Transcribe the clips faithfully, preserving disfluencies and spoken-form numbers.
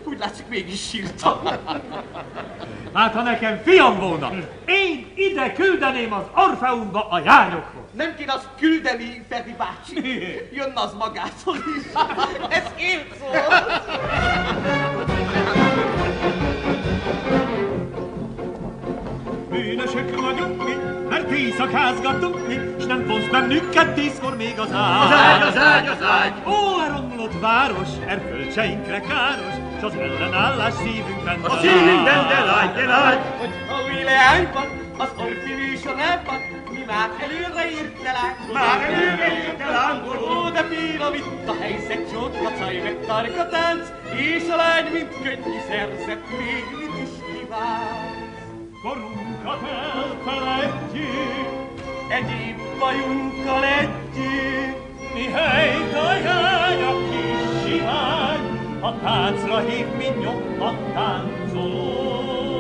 Úgy látszik, mégis sírtam. Hát, ha nekem fiam volna, én ide küldeném az Orfeumba a jányokhoz. Nem kéne azt küldeni, Feri bácsi. Jönne az magától is. Ez élt szólt. Bűnösök vagyunk mi, mert éjszakázgatunk mi, s nem vonz bennünket tízkor még az ágy. Az ágy, az ágy, az ágy! Ó, a romlott város, erkölcseinkre káros, s az ellenállás szívünkben a szívünkben de lágy, de lágy! Hogy ha új leányban, az Orfi műsorában, mi már előre írt el lángoló. Már előre írt el lángoló. De bírom itt a helyzet, csótka caj, meg tarka tánc, és a lány, mint könnyű szerzett, még mit is kíván. Korunkat elfeledjük, egyéb bajunkkal együtt, mihelyt a jányok kis sivány, a táncra hív, mint nyomban táncoló.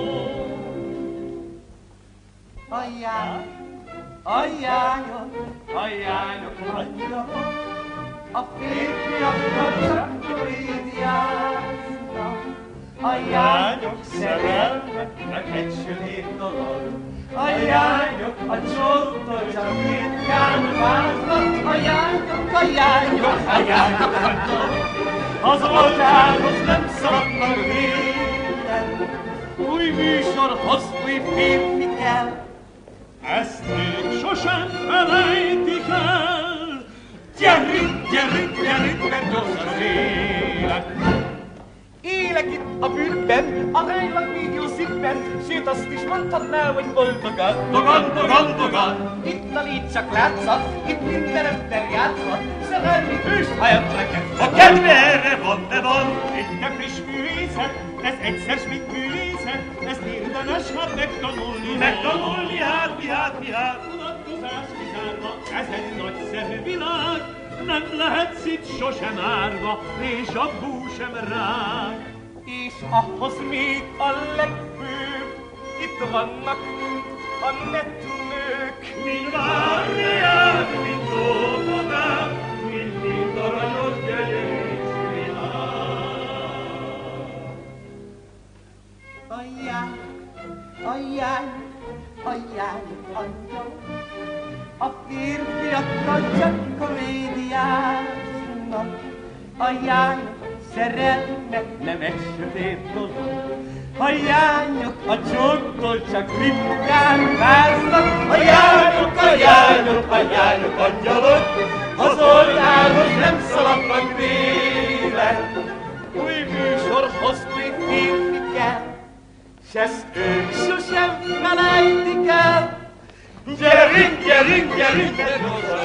Ajjányok, ajjányok, ajjányok, angyalok, a férfiakkal csak komédiáznak. Ajjányok, szerelmeknek egy sötét dolog, ajjányok, a csóktól csak ritkán váznak. Ajjányok, ajjányok, ajjányok, angyalok, az oltáros nem szabadnak véden. Új műsorhoz új férfi kell, ezt még sosem felejtik el. Gyerünk, gyerünk, gyerünk, mert gyors az élet. Élek itt a bűnben, aránylag még jó szívben, sőt azt is mondhatná, hogy boldogan, dogan, dogan, dogan. Itt a légy csak látszat, itt minden ember játszhat, szerelmi hős hajat neked. A kedve erre van, de van. Itt a friss művészet, ez egyszer mint művészet, ezt érdemes hát megtanulni. Megtanulni, hát, mi hát, mi hát. Unatkozás kizárva, ez egy nagyszerű világ, nem lehetsz itt sosem árva, és a bú sem rág. És ahhoz még a legfőbb, itt vannak a netnők. Mind várják, mind óvodák, mind mind aranyos gyönyörű világ. Ajjányok, ajjányok, ajjányok, angyalok, a férfiakkal csak komédiáznak. Ajjányok, szerelmek nem egy sötét dolog, ajjányok, a csóktól csak ritkán váznak. Ajjányok, ajjányok, ajjányok, angyalok, az oltáros nem szaladnak vélen. Új műsorhoz új férfi kell, s ezt ők sosem felejtik el. Gyerünk, gyerünk, gyerünk, gyerünk,